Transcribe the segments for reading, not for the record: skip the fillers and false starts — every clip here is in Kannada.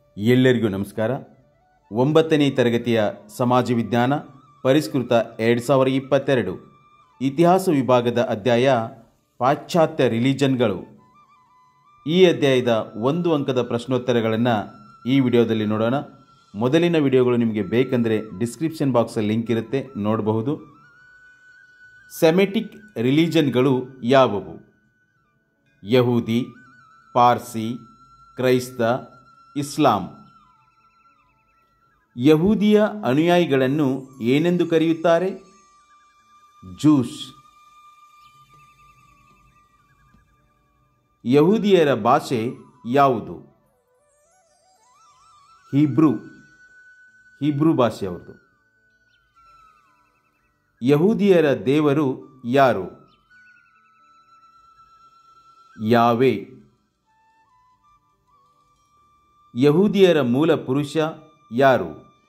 ಎಲ್ಲರಿಗೂ ನಮಸ್ಕಾರ. 9ನೇ ತರಗತಿಯ ಸಮಾಜ ವಿಜ್ಞಾನ ಪರಿಷ್ಕೃತ 2022 ಇತಿಹಾಸ ವಿಭಾಗದ ಅಧ್ಯಾಯ ಪಾಶ್ಚಾತ್ಯ ರಿಲಿಜನ್ಗಳು. ಈ ಅಧ್ಯಾಯದ 1 ಅಂಕದ ಪ್ರಶ್ನೋತ್ತರಗಳನ್ನು ಈ ವಿಡಿಯೋದಲ್ಲಿ ನೋಡೋಣ. ಮೊದಲಿನ ವಿಡಿಯೋಗಳು ನಿಮಗೆ ಬೇಕೆಂದರೆ ಡಿಸ್ಕ್ರಿಪ್ಷನ್ ಬಾಕ್ಸಲ್ಲಿ ಲಿಂಕ್ ಇರುತ್ತೆ, ನೋಡಬಹುದು. ಸೆಮೆಟಿಕ್ ರಿಲಿಜನ್ಗಳು ಯಾವುವು? ಯಹೂದಿ, ಪಾರ್ಸಿ, ಕ್ರೈಸ್ತ, ಇಸ್ಲಾಂ. ಯಹೂದಿಯ ಅನುಯಾಯಿಗಳನ್ನು ಏನೆಂದು ಕರೆಯುತ್ತಾರೆ? ಜೂಸ್. ಯಹೂದಿಯರ ಭಾಷೆ ಯಾವುದು? ಹೀಬ್ರೂ ಭಾಷೆ ಅವರದು. ಯಹೂದಿಯರ ದೇವರು ಯಾರು? ಯಾವೆ. ಯಹೂದಿಯರ ಮೂಲ ಪುರುಷ ಯಾರು?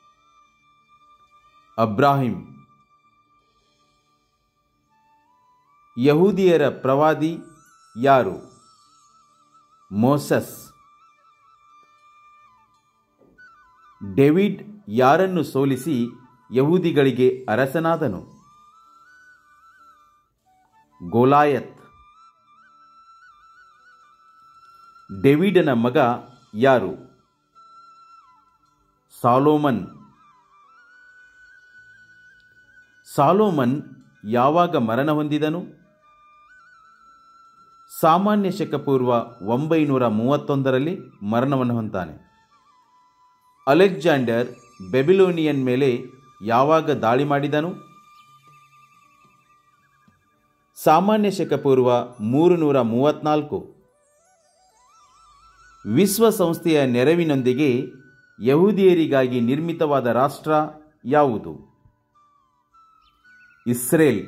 ಅಬ್ರಾಹಿಂ. ಯಹೂದಿಯರ ಪ್ರವಾದಿ ಯಾರು? ಮೋಸಸ್. ಡೇವಿಡ್ ಯಾರನ್ನು ಸೋಲಿಸಿ ಯಹೂದಿಗಳಿಗೆ ಅರಸನಾದನು? ಗೋಲಾಯತ್. ಡೇವಿಡನ ಮಗ ಯಾರು? ಸಾಲೋಮನ್. ಸಾಲೋಮನ್ ಯಾವಾಗ ಮರಣ ಹೊಂದಿದನು? ಸಾಮಾನ್ಯ ಶಕ ಪೂರ್ವ 931ರಲ್ಲಿ ಮರಣವನ್ನು ಹೊಂತಾನೆ. ಅಲೆಕ್ಸಾಂಡರ್ ಬೆಬಿಲೋನಿಯನ್ ಮೇಲೆ ಯಾವಾಗ ದಾಳಿ ಮಾಡಿದನು? ಸಾಮಾನ್ಯ ಶಕ ಪೂರ್ವ 334. ವಿಶ್ವಸಂಸ್ಥೆಯ ನೆರವಿನೊಂದಿಗೆ ಯಹೂದಿಯರಿಗಾಗಿ ನಿರ್ಮಿತವಾದ ರಾಷ್ಟ್ರ ಯಾವುದು? ಇಸ್ರೇಲ್.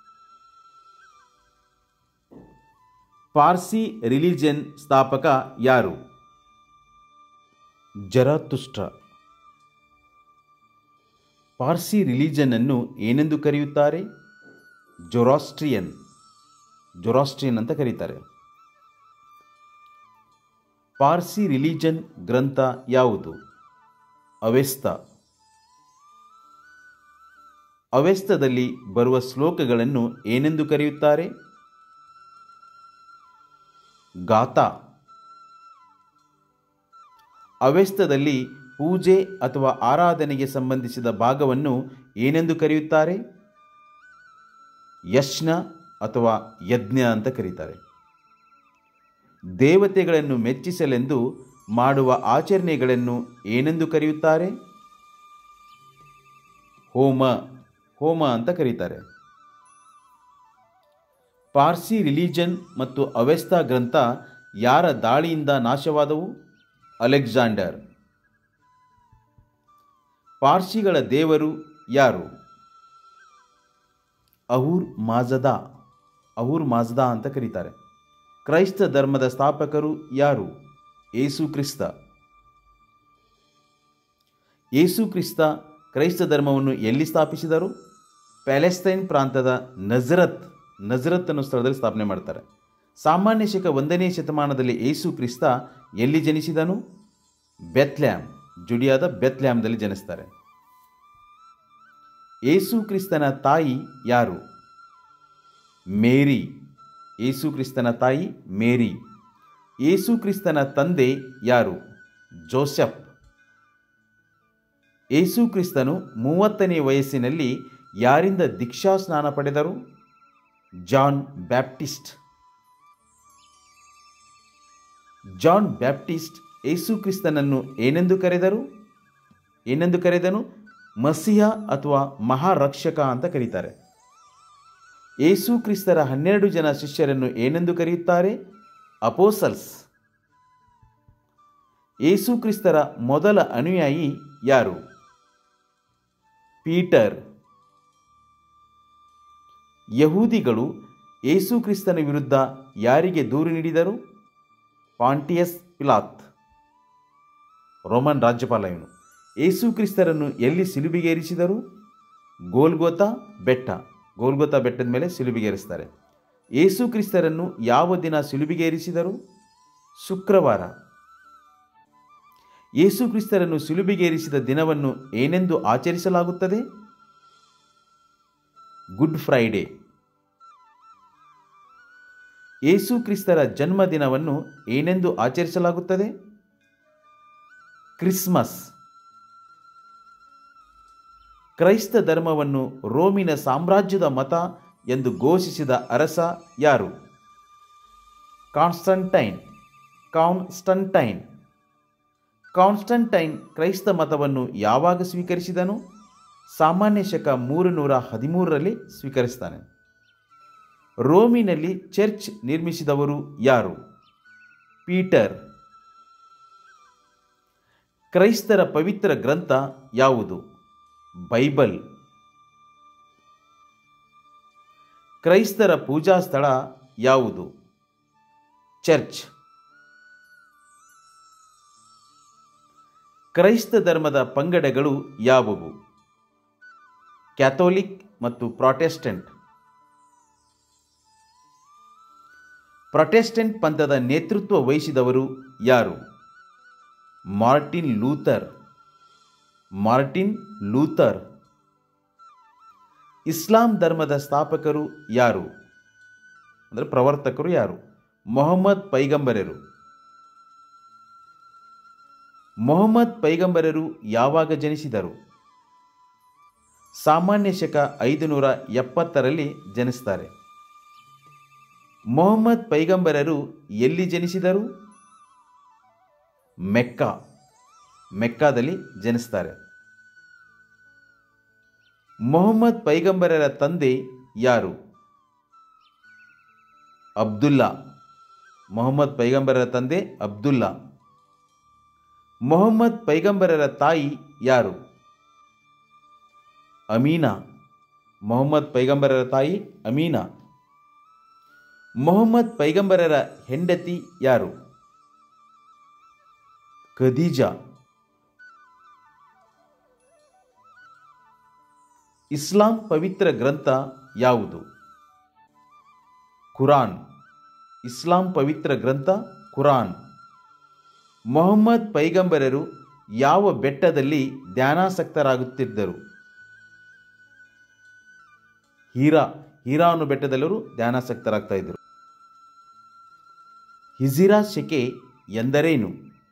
ಪಾರ್ಸಿ ರಿಲಿಜನ್ ಸ್ಥಾಪಕ ಯಾರು? ಜರತುಷ್ಟ್ರ. ಪಾರ್ಸಿ ರಿಲಿಜನ್ ಅನ್ನು ಏನೆಂದು ಕರೆಯುತ್ತಾರೆ? ಜೊರಾಸ್ಟ್ರಿಯನ್ ಅಂತ ಕರೀತಾರೆ. ಪಾರ್ಸಿ ರಿಲಿಜನ್ ಗ್ರಂಥ ಯಾವುದು? ಅವೆಸ್ತ. ಅವೆಸ್ತದಲ್ಲಿ ಬರುವ ಶ್ಲೋಕಗಳನ್ನು ಏನೆಂದು ಕರೆಯುತ್ತಾರೆ? ಗಾಥಾ. ಅವೆಸ್ತದಲ್ಲಿ ಪೂಜೆ ಅಥವಾ ಆರಾಧನೆಗೆ ಸಂಬಂಧಿಸಿದ ಭಾಗವನ್ನು ಏನೆಂದು ಕರೆಯುತ್ತಾರೆ? ಯಜ್ಞ ಅಥವಾ ಯಜ್ಞ ಅಂತ ಕರೀತಾರೆ. ದೇವತೆಗಳನ್ನು ಮೆಚ್ಚಿಸಲೆಂದು ಮಾಡುವ ಆಚರಣೆಗಳನ್ನು ಏನೆಂದು ಕರೆಯುತ್ತಾರೆ? ಹೋಮ ಅಂತ ಕರೀತಾರೆ. ಪಾರ್ಸಿ ರಿಲಿಜನ್ ಮತ್ತು ಅವೆಸ್ತಾ ಗ್ರಂಥ ಯಾರ ದಾಳಿಯಿಂದ ನಾಶವಾದವು? ಅಲೆಕ್ಸಾಂಡರ್. ಪಾರ್ಸಿಗಳ ದೇವರು ಯಾರು? ಅಹುರ್ ಮಾಜ್ದಾ ಅಂತ ಕರೀತಾರೆ. ಕ್ರೈಸ್ತ ಧರ್ಮದ ಸ್ಥಾಪಕರು ಯಾರು? ಯೇಸು ಕ್ರಿಸ್ತ. ಯೇಸು ಕ್ರಿಸ್ತ ಕ್ರೈಸ್ತ ಧರ್ಮವನ್ನು ಎಲ್ಲಿ ಸ್ಥಾಪಿಸಿದರು? ಪ್ಯಾಲೆಸ್ತೈನ್ ಪ್ರಾಂತದ ನಜರತ್ ಅನ್ನೋ ಸ್ಥಳದಲ್ಲಿ ಸ್ಥಾಪನೆ ಮಾಡ್ತಾರೆ. ಸಾಮಾನ್ಯ ಶಕ 1ನೇ ಶತಮಾನದಲ್ಲಿ ಯೇಸು ಕ್ರಿಸ್ತ ಎಲ್ಲಿ ಜನಿಸಿದನು? ಬೆತ್ಲೆಹೇಮ್, ಜುಡಿಯಾದ ಬೆತ್ಲೆಹೇಮ್ದಲ್ಲಿ ಜನಿಸ್ತಾರೆ. ಯೇಸು ಕ್ರಿಸ್ತನ ತಾಯಿ ಯಾರು? ಮೇರಿ. ಯೇಸು ಕ್ರಿಸ್ತನ ತಾಯಿ ಮೇರಿ. ಯೇಸು ಕ್ರಿಸ್ತನ ತಂದೆ ಯಾರು? ಜೋಸೆಫ್. ಯೇಸು ಕ್ರಿಸ್ತನು 30ನೇ ವಯಸ್ಸಿನಲ್ಲಿ ಯಾರಿಂದ ದೀಕ್ಷಾ ಸ್ನಾನ ಪಡೆದರು? John Baptist. ಜಾನ್ ಬ್ಯಾಪ್ಟಿಸ್ಟ್ ಯೇಸು ಕ್ರಿಸ್ತನನ್ನು ಏನೆಂದು ಕರೆದನು? ಮಸಿಹ ಅಥವಾ ಮಹಾರಕ್ಷಕ ಅಂತ ಕರೀತಾರೆ. ಯೇಸು ಕ್ರಿಸ್ತರ 12 ಜನ ಶಿಷ್ಯರನ್ನು ಏನೆಂದು ಕರೆಯುತ್ತಾರೆ? ಅಪೋಸಲ್ಸ್. ಯೇಸು ಕ್ರಿಸ್ತರ ಮೊದಲ ಅನುಯಾಯಿ ಯಾರು? ಪೀಟರ್. ಯಹೂದಿಗಳು ಯೇಸು ಕ್ರಿಸ್ತನ ವಿರುದ್ಧ ಯಾರಿಗೆ ದೂರು ನೀಡಿದರು? ಪಾಂಟಿಯಸ್ ಪಿಲಾತ್, ರೋಮನ್ ರಾಜ್ಯಪಾಲ ಇವನು. ಯೇಸು ಕ್ರಿಸ್ತರನ್ನು ಎಲ್ಲಿ ಸಿಲುಬೆಗೇರಿಸಿದರು? ಗೋಲ್ಗೊಥಾ ಬೆಟ್ಟದ ಮೇಲೆ ಸಿಲುಬೆಗೇರಿಸ್ತಾರೆ. ಯೇಸು ಕ್ರಿಸ್ತರನ್ನು ಯಾವ ದಿನ ಸಿಲುಬೆಗೇರಿಸಿದರು? ಶುಕ್ರವಾರ. ಯೇಸು ಕ್ರಿಸ್ತರನ್ನು ಶಿಲುಬೆಗೇರಿಸಿದ ದಿನವನ್ನು ಏನೆಂದು ಆಚರಿಸಲಾಗುತ್ತದೆ? Good Friday. ಯೇಸು ಕ್ರಿಸ್ತರ ಜನ್ಮದಿನವನ್ನು ಏನೆಂದು ಆಚರಿಸಲಾಗುತ್ತದೆ? ಕ್ರಿಸ್ಮಸ್. ಕ್ರೈಸ್ತ ಧರ್ಮವನ್ನು ರೋಮಿನ ಸಾಮ್ರಾಜ್ಯದ ಮತ ಎಂದು ಘೋಷಿಸಿದ ಅರಸ ಯಾರು? ಕಾನ್ಸ್ಟಂಟೈನ್. ಕಾನ್ಸ್ಟಂಟೈನ್ ಕ್ರೈಸ್ತ ಮತವನ್ನು ಯಾವಾಗ ಸ್ವೀಕರಿಸಿದನು? ಸಾಮಾನ್ಯ ಶಕ 313ರಲ್ಲಿ ಸ್ವೀಕರಿಸ್ತಾನೆ. ರೋಮಿನಲ್ಲಿ ಚರ್ಚ್ ನಿರ್ಮಿಸಿದವರು ಯಾರು? ಪೀಟರ್. ಕ್ರೈಸ್ತರ ಪವಿತ್ರ ಗ್ರಂಥ ಯಾವುದು? ಬೈಬಲ್. ಕ್ರೈಸ್ತರ ಪೂಜಾ ಸ್ಥಳ ಯಾವುದು? ಚರ್ಚ್. ಕ್ರೈಸ್ತ ಧರ್ಮದ ಪಂಗಡಗಳು ಯಾವುವು? ಕ್ಯಾಥೋಲಿಕ್ ಮತ್ತು ಪ್ರಾಟೆಸ್ಟೆಂಟ್. ಪ್ರಾಟೆಸ್ಟೆಂಟ್ ಪಂಥದ ನೇತೃತ್ವ ವಹಿಸಿದವರು ಯಾರು? Martin Luther. ಇಸ್ಲಾಂ ಧರ್ಮದ ಸ್ಥಾಪಕರು ಯಾರು? ಅಂದರೆ ಪ್ರವರ್ತಕರು ಯಾರು? ಮೊಹಮ್ಮದ್ ಪೈಗಂಬರರು ಯಾವಾಗ ಜನಿಸಿದರು? ಸಾಮಾನ್ಯ ಶಕ 570ರಲ್ಲಿ ಜನಿಸ್ತಾರೆ. ಮೊಹಮ್ಮದ್ ಪೈಗಂಬರರು ಎಲ್ಲಿ ಜನಿಸಿದರು? ಮೆಕ್ಕಾದಲ್ಲಿ ಜನಿಸ್ತಾರೆ. ಮೊಹಮ್ಮದ್ ಪೈಗಂಬರರ ತಂದೆ ಯಾರು? ಅಬ್ದುಲ್ಲಾ. ಮೊಹಮ್ಮದ್ ಪೈಗಂಬರರ ತಂದೆ ಅಬ್ದುಲ್ಲಾ. ಮೊಹಮ್ಮದ್ ಪೈಗಂಬರರ ತಾಯಿ ಯಾರು? ಅಮೀನಾ. ಮೊಹಮ್ಮದ್ ಪೈಗಂಬರರ ತಾಯಿ ಅಮೀನಾ. ಮೊಹಮ್ಮದ್ ಪೈಗಂಬರರ ಹೆಂಡತಿ ಯಾರು? ಖದೀಜಾ. ಇಸ್ಲಾಂ ಪವಿತ್ರ ಗ್ರಂಥ ಯಾವುದು? ಕುರಾನ್. ಇಸ್ಲಾಂ ಪವಿತ್ರ ಗ್ರಂಥ ಕುರಾನ್. ಮೊಹಮ್ಮದ್ ಪೈಗಂಬರರು ಯಾವ ಬೆಟ್ಟದಲ್ಲಿ ಧ್ಯಾನಾಸಕ್ತರಾಗುತ್ತಿದ್ದರು? ಹೀರಾ ಅನ್ನೋ ಬೆಟ್ಟದಲ್ಲರೂ ಧ್ಯಾನಾಸಕ್ತರಾಗ್ತಾ ಇದ್ದರು. ಹಿಜಿರಾ ಶಕೆ ಎಂದರೇನು?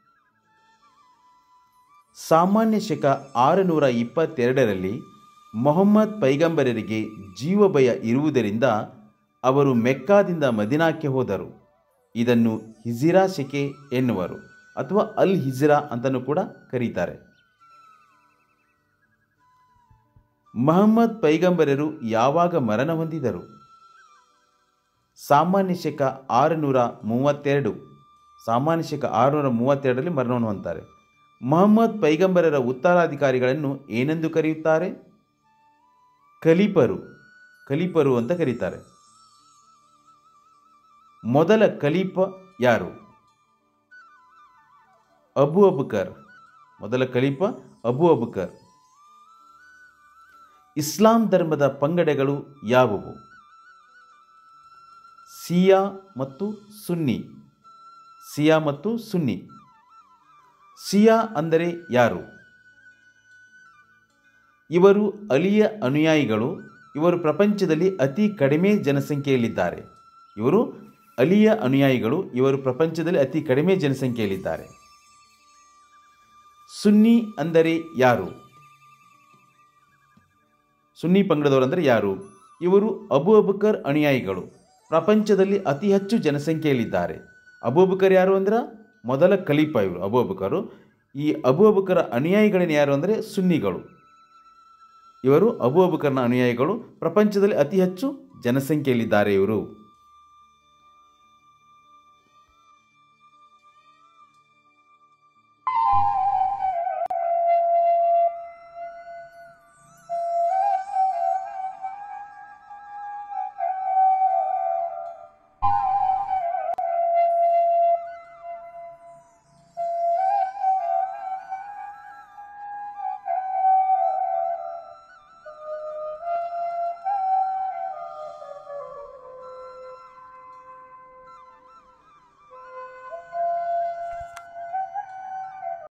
ಸಾಮಾನ್ಯ ಶಕ 622ರಲ್ಲಿ ಮೊಹಮ್ಮದ್ ಪೈಗಂಬರರಿಗೆ ಜೀವಭಯ ಇರುವುದರಿಂದ ಅವರು ಮೆಕ್ಕಾದಿಂದ ಮದಿನಾಕ್ಕೆ ಹೋದರು. ಇದನ್ನು ಹಿಜಿರಾ ಶಕೆ ಎನ್ನುವರು ಅಥವಾ ಅಲ್ ಹಿಜ್ರಾ ಅಂತಲೂ ಕೂಡ ಕರೀತಾರೆ. ಮೊಹಮ್ಮದ್ ಪೈಗಂಬರರು ಯಾವಾಗ ಮರಣ ಹೊಂದಿದರು? ಸಾಮಾನ್ಯ ಶಕ 632ರಲ್ಲಿ ಮರಣವನ್ನು ಹೊಂದುತ್ತಾರೆ. ಮೊಹಮ್ಮದ್ ಪೈಗಂಬರರ ಉತ್ತರಾಧಿಕಾರಿಗಳನ್ನು ಏನೆಂದು ಕರೆಯುತ್ತಾರೆ? ಖಲೀಫರು ಅಂತ ಕರೀತಾರೆ. ಮೊದಲ ಖಲೀಫ ಯಾರು? ಮೊದಲ ಖಲೀಫ ಅಬು ಅಬುಕರ್. ಇಸ್ಲಾಂ ಧರ್ಮದ ಪಂಗಡಗಳು ಯಾವುವು? ಸಿಯಾ ಮತ್ತು ಸುನ್ನಿ. ಸಿಯಾ ಅಂದರೆ ಯಾರು? ಇವರು ಅಲಿಯ ಅನುಯಾಯಿಗಳು. ಇವರು ಪ್ರಪಂಚದಲ್ಲಿ ಅತಿ ಕಡಿಮೆ ಜನಸಂಖ್ಯೆಯಲ್ಲಿದ್ದಾರೆ. ಸುನ್ನಿ ಅಂದರೆ ಯಾರು? ಸುನ್ನಿ ಪಂಗಡದವರಂದರೆ ಯಾರು? ಇವರು ಅಬು ಅಬುಕರ್ ಅನುಯಾಯಿಗಳು. ಪ್ರಪಂಚದಲ್ಲಿ ಅತಿ ಹೆಚ್ಚು ಜನಸಂಖ್ಯೆಯಲ್ಲಿದ್ದಾರೆ. ಅಬು ಅಬುಕರ್ ಯಾರು ಅಂದ್ರೆ ಮೊದಲ ಖಲೀಫ. ಇವರು ಅಬು ಅಬುಕರು. ಈ ಅಬು ಅಬುಕರ ಅನುಯಾಯಿಗಳೇನು ಯಾರು ಅಂದರೆ ಸುನ್ನಿಗಳು. ಇವರು ಅಬು ಅಬುಕರ್ನ ಅನುಯಾಯಿಗಳು. ಪ್ರಪಂಚದಲ್ಲಿ ಅತಿ ಹೆಚ್ಚು ಜನಸಂಖ್ಯೆಯಲ್ಲಿದ್ದಾರೆ ಇವರು.